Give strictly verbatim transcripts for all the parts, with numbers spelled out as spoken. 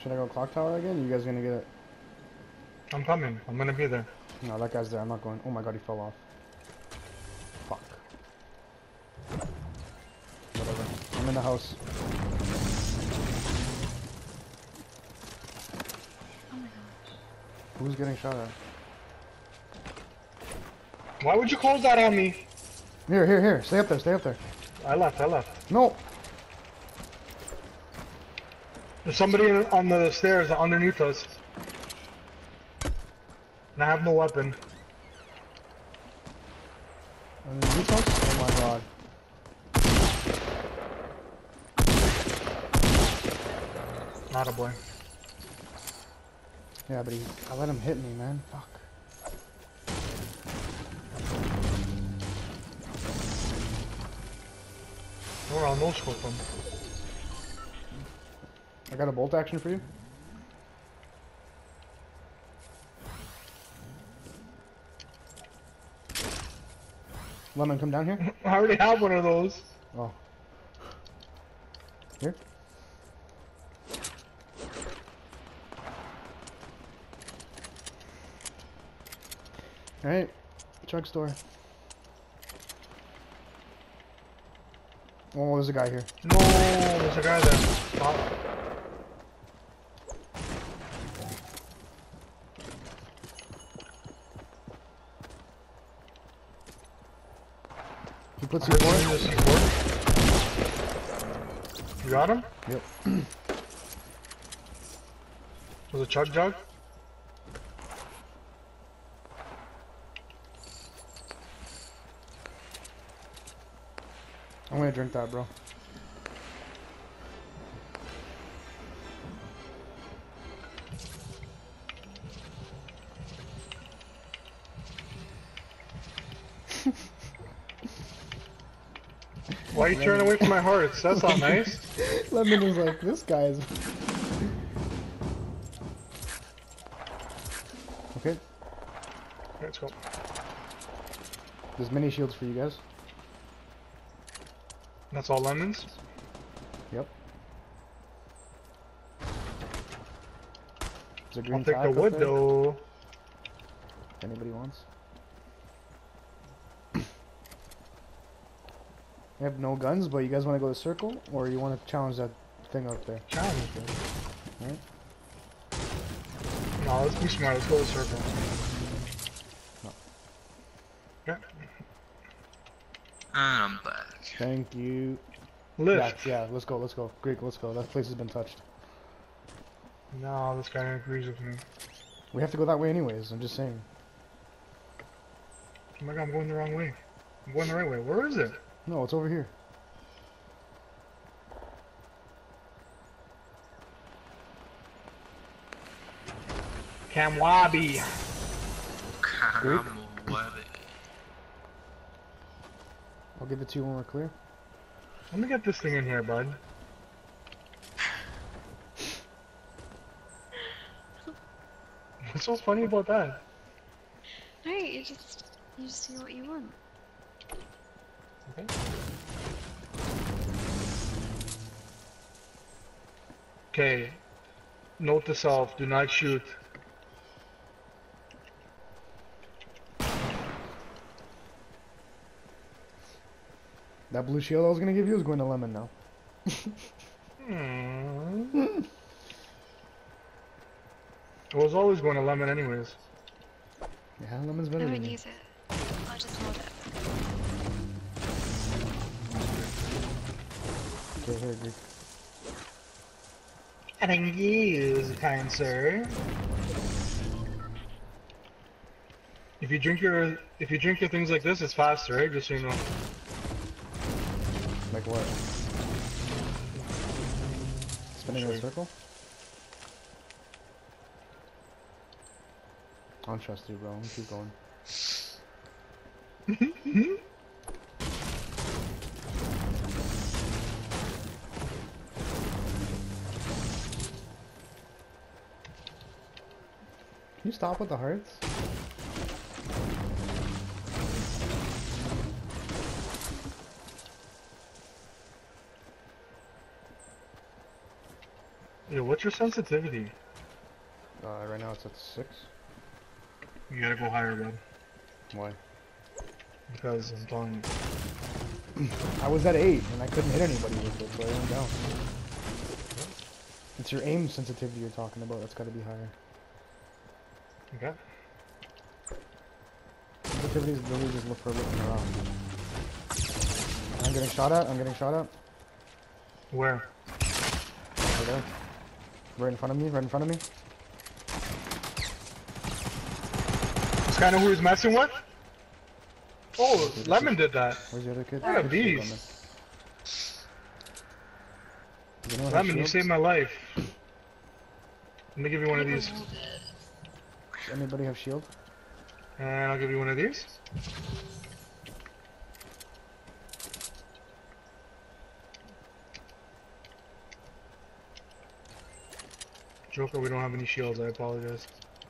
Should I go clock tower again? You guys gonna get it? I'm coming. I'm gonna be there. No, that guy's there. I'm not going. Oh my god, he fell off. Fuck. Whatever. I'm in the house. Oh my gosh. Who's getting shot at? Why would you close that on me? Here, here, here. Stay up there. Stay up there. I left. I left. No. There's somebody on the stairs underneath us. And I have no weapon. Underneath us? Oh my god. Not a boy. Yeah, but he, I let him hit me, man. Fuck. Or I'll no scope him. I got a bolt action for you. Lemon, come down here. I already have one of those. Oh. Here. Alright. Drug store. Oh, there's a guy here. No, there's a guy there. Stop. He puts I C heard four. him in the C four. You got him? Yep. Was it Chug Jug? I'm gonna drink that, bro. Why are you turning away from my hearts? That's not nice. Lemon is like, this guy is... Okay, Let's go. there's mini shields for you guys. That's all lemons? Yep. There's a green I'll take tack the up wood there, though. if anybody wants. I have no guns, but you guys want to go to circle, or you want to challenge that thing up there? Challenge. Right? No, let's be smart. Let's go to circle. No. Okay. And I'm back. Thank you. Lift. Yeah, yeah, let's go, let's go. Greek, let's go. That place has been touched. No, this guy agrees with me. We have to go that way anyways, I'm just saying. Oh my god, I'm going the wrong way. I'm going the right way. Where is it? No, it's over here. Kamwabi. Greek? Kamwabi. I'll give it to you when we're clear. Let me get this thing in here, bud. What's so funny about that? No, you just you just do what you want. Okay. Okay. Note to self, do not shoot. That blue shield I was gonna give you is going to Lemon now. Hmm. It was always going to lemon anyways. Yeah, Lemon's I better than won't me. use it. I'll just hold it. Okay, here, Greek. Thank you, kind sir. If you drink your if you drink your things like this, it's faster, right? Just so you know. Like what? Spinning in a Sure. circle? I don't trust you, bro. I'm keep going. Can you stop with the hearts? Yo, what's your sensitivity? Uh, right now it's at six. You gotta go higher, bud. Why? Because I'm telling you. I was at eight and I couldn't hit anybody with it, so I went down. It's your aim sensitivity you're talking about. That's got to be higher. Okay. Sensitivity is really just look for looking around. I'm getting shot at. I'm getting shot at. Where? Right there. Right in front of me. Right in front of me. This guy know who he's messing with? Oh, Lemon did that. Where's the other kid? What a There's shield on beast. me. Does anyone have Lemon, you shields? saved my life. Let me give you one of I these. rolled it. Does anybody have shield? And I'll give you one of these. Joker, we don't have any shields, I apologize.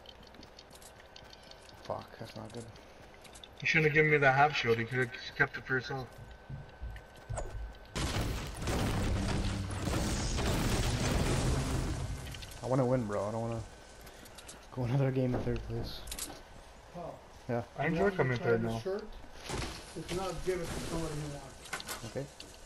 Fuck, that's not good. You shouldn't have given me that half shield, you could have just kept it for yourself. I want to win, bro. I don't want to go another game in third place. Oh, Yeah. I you enjoy want me coming to try third the now. shirt? If not, give it to somebody who wants. Okay.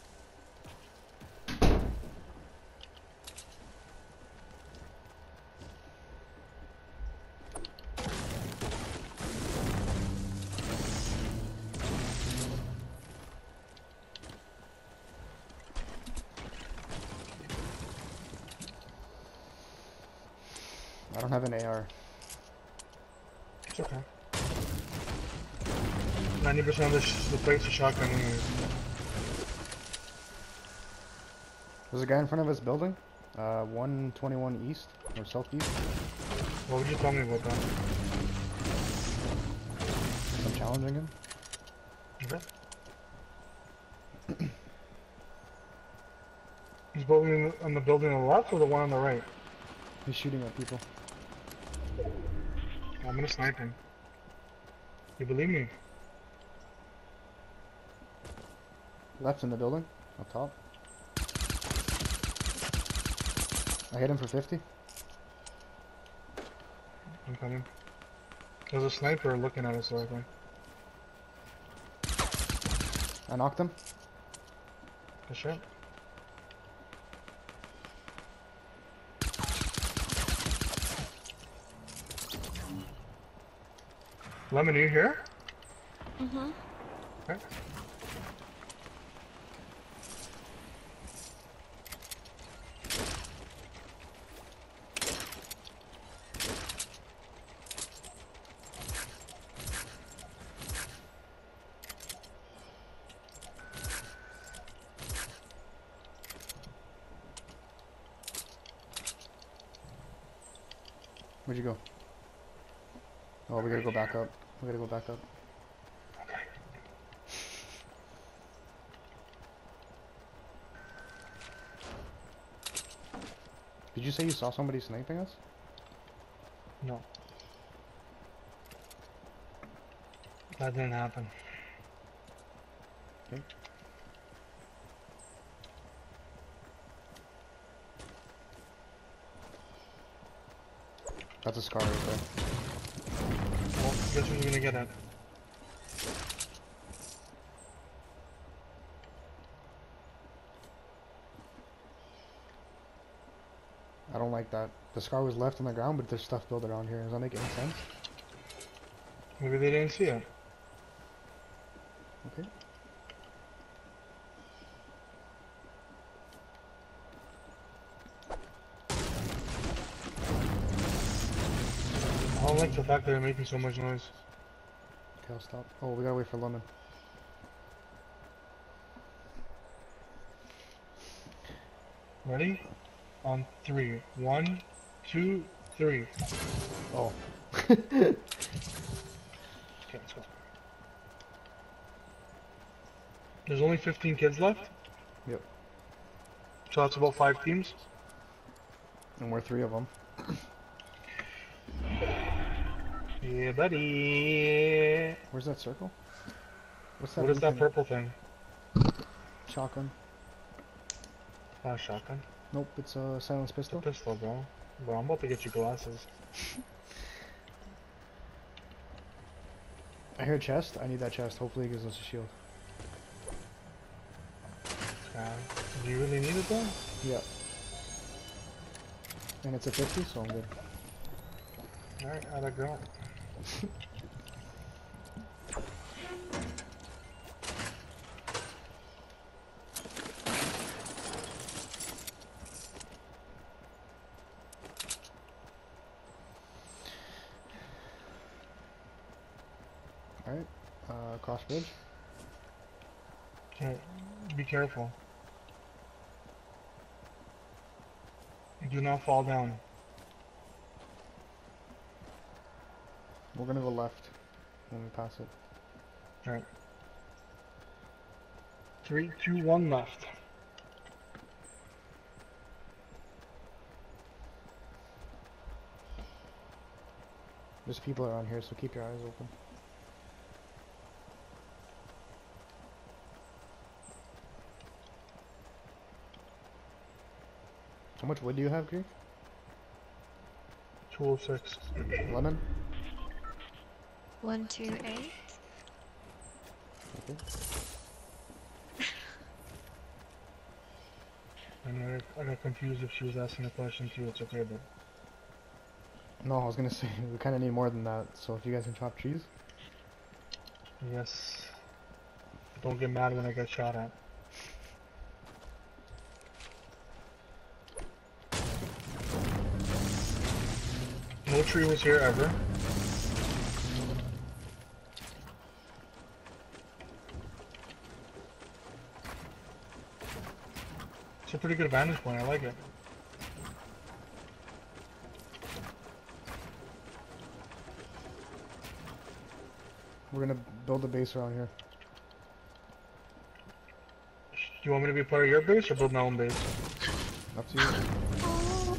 I don't have an A R. It's okay. ninety percent of the, sh the plates are shotgun anyways. There's a guy in front of us building. Uh, one twenty-one east, or southeast. What would you tell me about that? I'm challenging him. Okay. He's building on the building on the left or the one on the right? He's shooting at people. I'm gonna snipe him. You believe me? Left's in the building, up top. I hit him for fifty. I'm coming. There's a sniper looking at us, so I think. I knocked him. Good shot. Lemon, are you here? Mm-hmm. Okay. Where'd you go? Oh, we gotta go back up. We gotta go back up. Did you say you saw somebody sniping us? No. That didn't happen. Okay. That's a scar right there. Well, guess who's gonna get it? I don't like that. The scar was left on the ground, but there's stuff built around here. Does that make any sense? Maybe they didn't see it. Okay. I don't like the fact that they're making so much noise. Okay, I'll stop. Oh, we gotta wait for Lemon. Ready? On three. One, two, three. Oh. Okay, let's go. There's only fifteen kids left, Yep. so that's about five teams. And we're three of them. Yeah, buddy. Where's that circle? What's that? What is blue that thing? purple thing? Shotgun. Oh, shotgun. Nope, it's a silenced It's a pistol. pistol, bro. Bro, I'm about to get you glasses. I hear a chest. I need that chest. Hopefully it gives us a shield. Uh, do you really need it though? Yeah. And it's a fifty, so I'm good. Alright, I like that. Alright. Uh, cross bridge. Okay, be careful. Do not fall down. We're gonna go left when we pass it. Alright. Three, two, one left. There's people around here, so keep your eyes open. How much wood do you have, Greek? two oh six. Lemon? One, two, eight. Okay. And I, I got confused if she was asking a question too. It's okay, but No, I was gonna say, we kinda need more than that, so if you guys can chop trees. yes. Don't get mad when I get shot at. No tree was here ever. It's a pretty good vantage point, I like it. We're gonna build a base around here. Do you want me to be part of your base or build my own base? Up to you. Oh,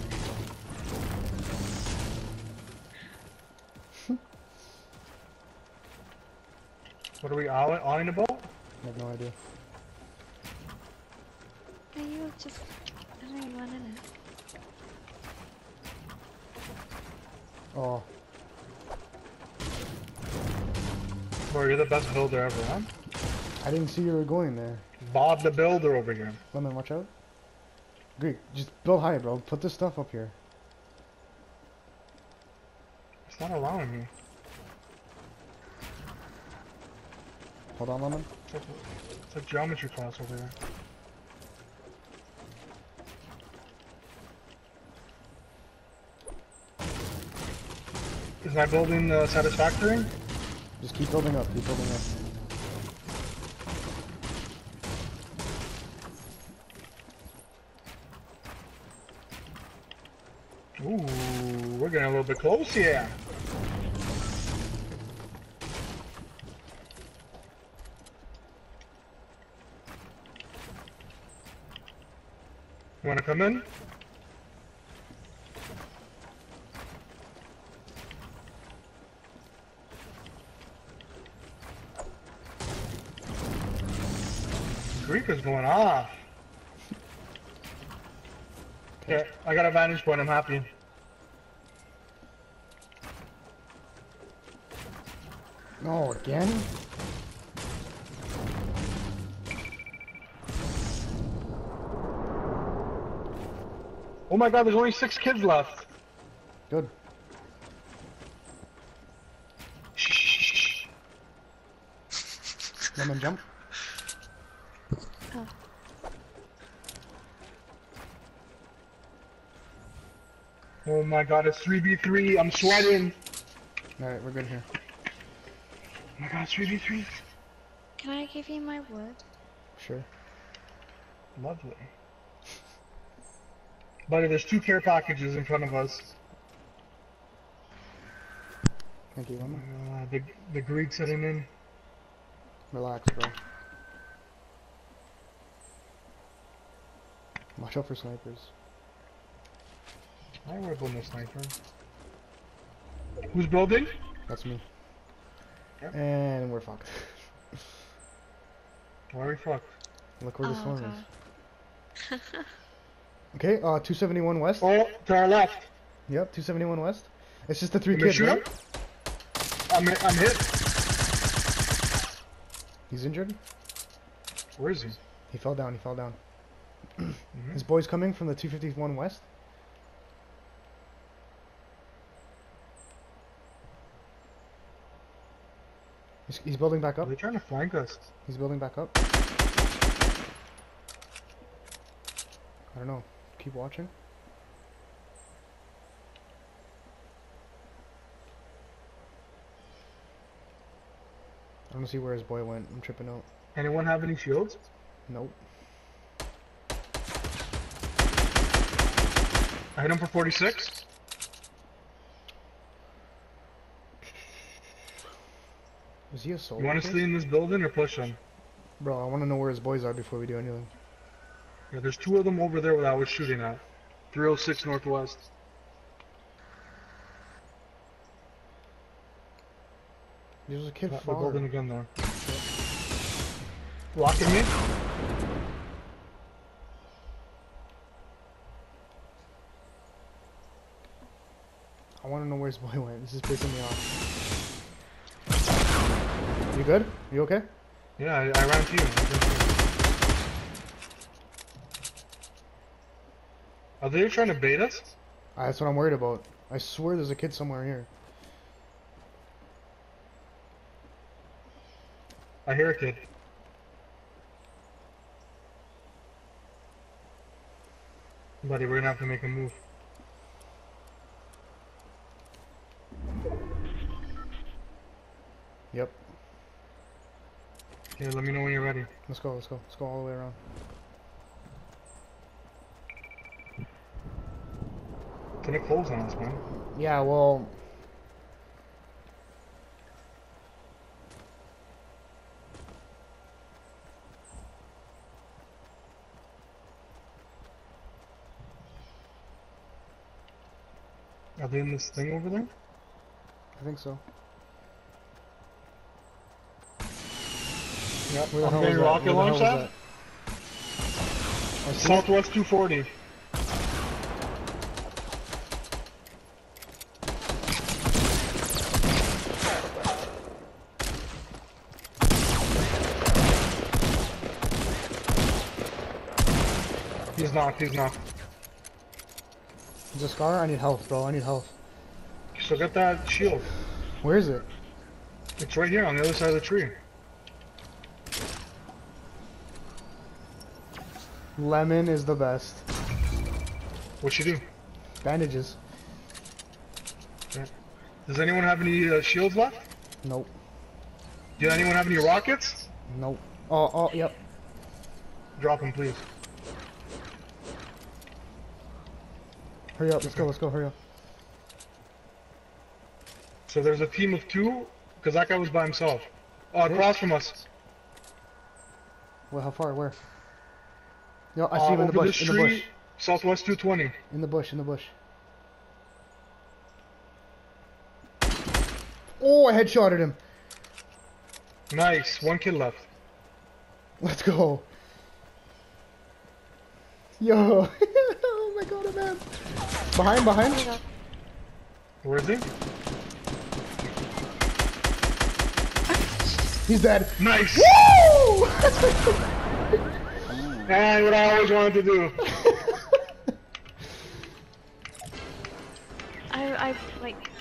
What are we on, on about? I have no idea. are you just... I don't even want in it. Oh, Bro, you're the best builder ever, huh? I didn't see you were going there. Bob the builder over here. Lemon, watch out. Greek, just build high, bro. Put this stuff up here. It's not allowing me. Hold on, Lemon. It's like, it's like geometry class over here. Is my building uh, satisfactory? Just keep building up, keep building up. Ooh, we're getting a little bit close here. You wanna come in? Greek is going off. Okay, I got a vantage point, I'm happy. No, again? Oh my god, there's only six kids left. Good. Shh, shh, shh. Lemon, jump. Oh. Oh my god, it's three v three, I'm sweating. Alright, we're good here. Oh my god, it's three v three. Can I give you my wood? Sure. Lovely. Buddy, there's two care packages in front of us. Thank you, Lemon. Uh, the, the Greeks sitting in. Relax, bro. Watch out for snipers. I work on the sniper. Who's building? That's me. Yep. And we're fucked. Why are we fucked? Look where the Oh, storm God. is. Okay, uh, two seventy-one west. Oh, to our left. Yep, two seventy-one west. It's just the three You gonna kids, shoot right? him? I'm, I'm hit. He's injured. Where is he? He fell down, he fell down. Mm-hmm. His boy's coming from the two fifty-one west. He's, he's building back Are up. they trying to flank us? He's building back up. I don't know. Keep watching. I don't see where his boy went. I'm tripping out. Anyone have any shields? Nope. I hit him for forty-six. Is he a soul? You want to stay in this building or push him? Bro, I want to know where his boys are before we do anything. Yeah, there's two of them over there that I was shooting at. three oh six northwest. There's a kid They're far. building again there. Blocking me? I want to know where his boy went. This is pissing me off. You good? You okay? Yeah, I, I ran to you. I ran to you. Are they trying to bait us? Ah, that's what I'm worried about. I swear there's a kid somewhere here. I hear a kid. Buddy, we're gonna have to make a move. Yep. Okay, let me know when you're ready. Let's go, let's go. Let's go all the way around. Can it close on us, man? Yeah, well... Are they in this thing over there? I think so. Yep. Where the I'm hell getting was that? rocket Where the launch hell was at. that? I see it. Southwest two forty. He's knocked, he's knocked. Is a scar? I need health, bro. I need health. So get that shield. Where is it? It's right here on the other side of the tree. Lemon is the best. What you do? Bandages. Yeah. Does anyone have any uh, shields left? Nope. Did anyone have any rockets? Nope. Oh, oh, yep. Drop them, please. Hurry up, let's go, let's go, hurry up. So there's a team of two, because that guy was by himself. Oh, across from us. Well, how far? Where? No, I Uh, see him in the over bush, this in the bush. tree, Southwest two twenty. In the bush, in the bush. Oh, I headshotted him. Nice, one kid left. Let's go. Yo. Oh my god, man. Behind, behind. Where is he? He's dead. Nice! Woo! And what I always wanted to do. I, I, like,